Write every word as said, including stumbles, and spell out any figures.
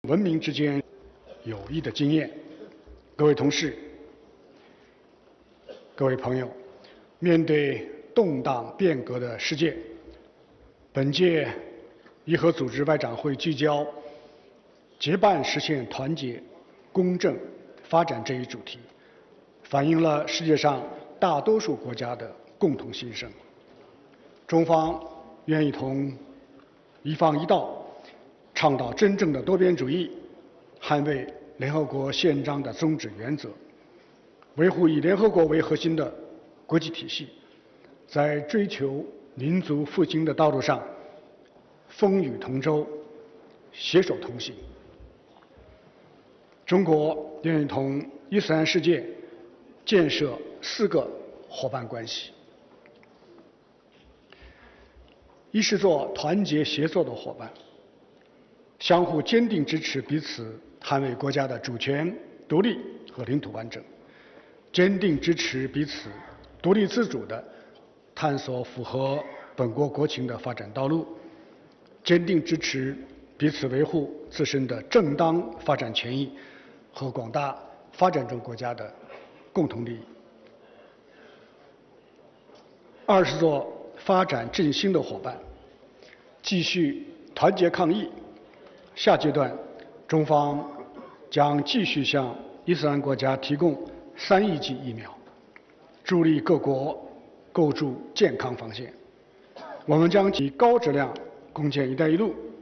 文明之间友谊的经验。各位同事、各位朋友，面对动荡变革的世界，本届伊核组织外长会聚焦结伴实现团结、公正、发展这一主题，反映了世界上大多数国家的共同心声。中方愿意同一方一道，倡导真正的多边主义，捍卫联合国宪章的宗旨原则，维护以联合国为核心的国际体系，在追求民族复兴的道路上风雨同舟，携手同行。中国愿意同伊斯兰世界建设四个伙伴关系：一是做团结协作的伙伴，相互坚定支持彼此捍卫国家的主权、独立和领土完整，坚定支持彼此独立自主地探索符合本国国情的发展道路，坚定支持彼此维护自身的正当发展权益和广大发展中国家的共同利益。二是做发展振兴的伙伴，继续团结抗疫。下阶段，中方将继续向伊斯兰国家提供三亿剂疫苗，助力各国构筑健康防线。我们将以高质量共建“一带一路”